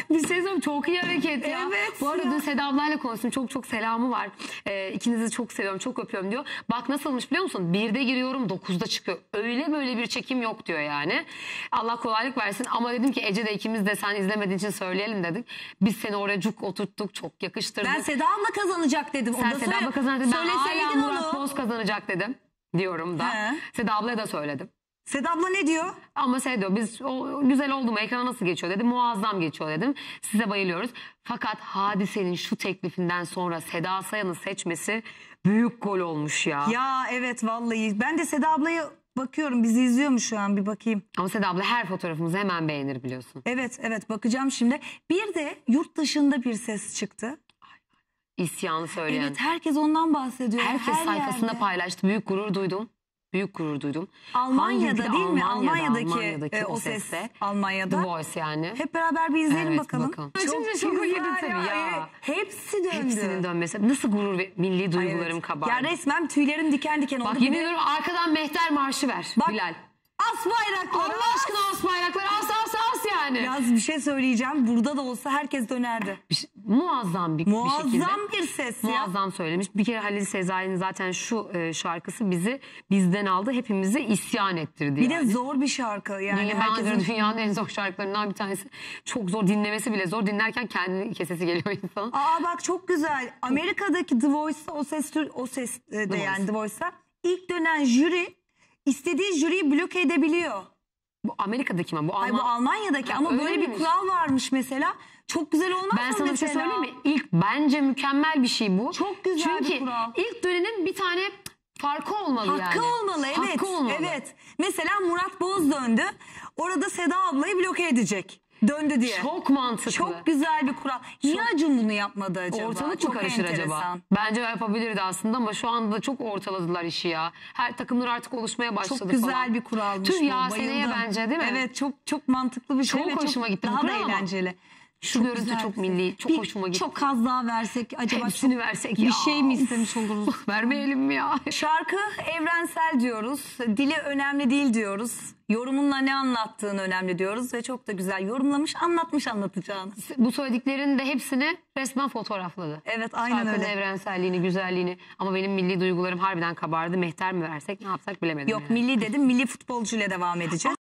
Bir şey söyleyeyim, çok iyi hareket ya. Evet Bu arada ya. dün Seda ablayla konuştum. Çok çok selamı var. İkinizi çok seviyorum, çok öpüyorum diyor. Bak nasılmış biliyor musun? 1'de giriyorum, 9'da çıkıyor. Öyle böyle bir çekim yok diyor yani. Allah kolaylık versin. Ama dedim ki Ece de ikimiz de sen izlemediğin için söyleyelim dedik. Biz seni oraya cuk oturttuk, çok yakıştırdık. Ben Seda abla kazanacak dedim. Sen Seda abla kazanacak dedim. Ben hala Söyleseydin Murat onu. Boz kazanacak dedim. Diyorum da. He. Seda ablaya da söyledim. Seda abla ne diyor? Ama şey diyor, biz güzel oldu mu, ekrana nasıl geçiyor dedim, muazzam geçiyor dedim, size bayılıyoruz. Fakat Hadise'nin şu teklifinden sonra Seda Sayan'ı seçmesi büyük gol olmuş ya. Ya evet vallahi. Ben de Seda ablaya bakıyorum. Bizi izliyor mu şu an, bir bakayım. Ama Seda abla her fotoğrafımızı hemen beğenir biliyorsun. Evet bakacağım şimdi. Bir de yurt dışında bir ses çıktı. İsyanı söyleyen. Evet, herkes ondan bahsediyor. Herkes her sayfasında yerde. paylaştı. Büyük gurur duydum. Büyük gurur duydum. Almanya'da Hangi- değil mi? Almanya'daki o ses seste. Almanya'da. The Voice yani. Hep beraber bir izleyelim Evet, bakalım. bakalım. Açınca şoka girdim tabii ya. Hepsi döndü. Hepsinin dönmesi. Nasıl gurur ve milli Ay, duygularım evet. kabardı. Ya resmen tüylerim diken diken oldu. Bak Bir yemin de ediyorum, arkadan Mehter Marşı ver Bak, Bilal. as bayrakları. Allah aşkına as bayrakları, as yani. Yalnız bir şey söyleyeceğim. Burada da olsa herkes dönerdi. Muazzam bir şekilde. Muazzam bir ses ya. Muazzam söylemiş. Bir kere Halil Sezai'nin zaten şu şarkısı bizi bizden aldı. Hepimizi isyan ettirdi. Bir yani. de zor bir şarkı. Yani Bana göre herkesin... dünyanın en zor şarkılarından bir tanesi. Çok zor, dinlemesi bile zor. Dinlerken kendini kesesi geliyor insanın. Aa bak çok güzel. Amerika'daki The Voice'da o ses de yani The Voice'da ilk dönen jüri istediği jüriyi bloke edebiliyor. Bu Amerika'daki mi? Bu Ay bu Almanya'daki Ha, ama öyle böyle bir miymiş? kural varmış mesela. Çok güzel olmaz Ben mı sana bir şey mesela? söyleyeyim mi? İlk bence mükemmel bir şey bu. Çok güzel Çünkü bir kural. ilk dönenin bir tane farkı olmalı yani. Hakkı olmalı, evet. Hakkı olmalı. Evet. Mesela Murat Boz döndü. Orada Seda ablayı bloke edecek. Döndü diye. Çok mantıklı. Çok güzel bir kural. Niye Acun bunu yapmadı acaba? Ortalık mı Çok karışır acaba? enteresan. Bence yapabilirdi aslında ama şu anda da çok ortaladılar işi ya. Her takımlar artık oluşmaya başladı Çok güzel falan. bir kuralmış Tüh bu. ya, seneye Bayıldım. bence değil mi? Evet çok mantıklı bir şey. Çok ve hoşuma gitti bu Daha da kural ama eğlenceli. Şu görüntü güzel çok bir şey. milli, çok hoşuma gitti. Çok az daha versek acaba Hepsini versek ya. bir şey mi istemiş oluruz? Vermeyelim mi ya? Şarkı evrensel diyoruz. Dili önemli değil diyoruz. Yorumunla ne anlattığın önemli diyoruz ve çok da güzel yorumlamış, anlatmış anlatacağını. Bu söylediklerinin de hepsini resmen fotoğrafladı. Evet, aynen Şarkının öyle. evrenselliğini, güzelliğini. Ama benim milli duygularım harbiden kabardı. Mehter mi versek, ne yapsak bilemedim. Yok yani. milli dedim, milli futbolcuyla devam edeceğiz.